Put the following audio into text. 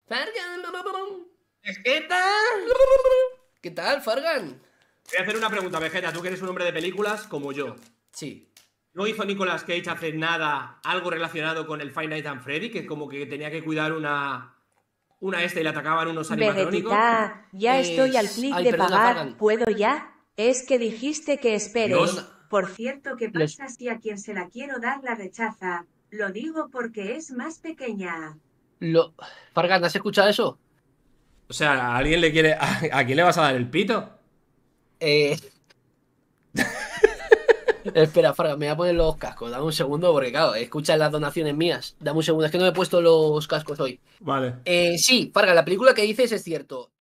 Fargan. ¡Vegeta! ¿Qué tal, Fargan? Voy a hacer una pregunta, Vegeta. Tú que eres un hombre de películas como yo. Sí. ¿No hizo Nicolas Cage hace nada algo relacionado con el Five Nights at Freddy? Que como que tenía que cuidar una y le atacaban unos animatrónicos. Vegetita, ya estoy al clic Ay, de perdona, pagar, Fargan. ¿puedo ya? Es que dijiste que esperes. Dios. Por Cierto, ¿qué pasa si a quien se la quiero dar la rechaza? Lo digo porque es más pequeña. Fargan, ¿has escuchado eso? O sea, ¿a alguien le quiere. ¿A quién le vas a dar el pito? Espera, Fargan, me voy a poner los cascos. Dame un segundo porque, claro, escucha las donaciones mías. Dame un segundo, es que no me he puesto los cascos hoy. Vale. Sí, Fargan, la película que dices es cierto.